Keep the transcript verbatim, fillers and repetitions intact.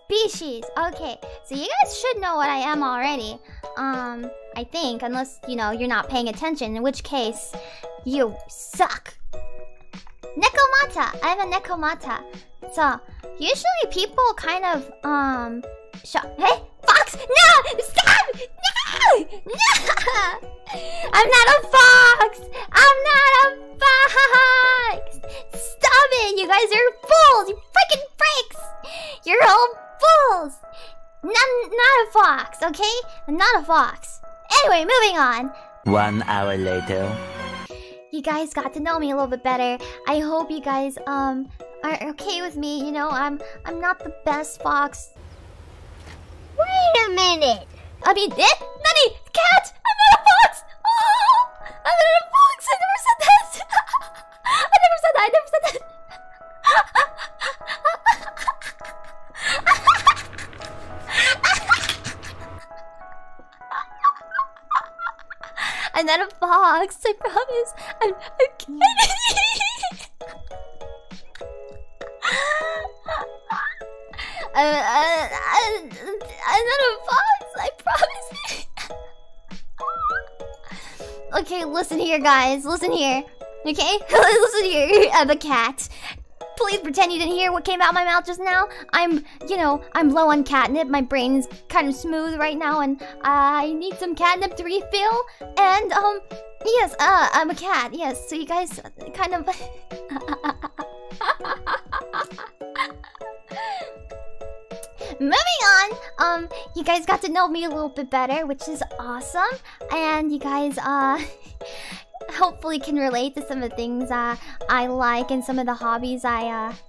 species. Okay, so you guys should know what I am already. Um, I think, unless, you know, you're not paying attention, in which case, you suck. Nekomata. I'm a Nekomata. So, usually people kind of, um... Sh hey? Fox! No! Stop! No! No! I'm not a fox! I'm not a fox! Stop it! You guys are fools! You freaking freaks! You're all fools! Not, not a fox, okay? I'm not a fox. Anyway, moving on. One hour later. You guys got to know me a little bit better. I hope you guys um are okay with me. You know, I'm I'm not the best fox. Wait a minute. I mean, eh? Nani? Cat? I'm not a fox! Oh, I'm not a fox! I never said that! I never said that! I never said that! I'm not a fox, I promise. I'm, I'm kidding. uh, uh, uh, I'm not a fox, I promise. Okay, listen here, guys. Listen here. Okay? Listen here. I'm a cat. Please pretend you didn't hear what came out of my mouth just now. I'm, you know, I'm low on catnip. My brain is kind of smooth right now, and I need some catnip to refill. And, um, yes, uh, I'm a cat. Yes, so you guys kind of... Moving on, um, you guys got to know me a little bit better, which is awesome. And you guys, uh... hopefully can relate to some of the things uh, I like and some of the hobbies I uh,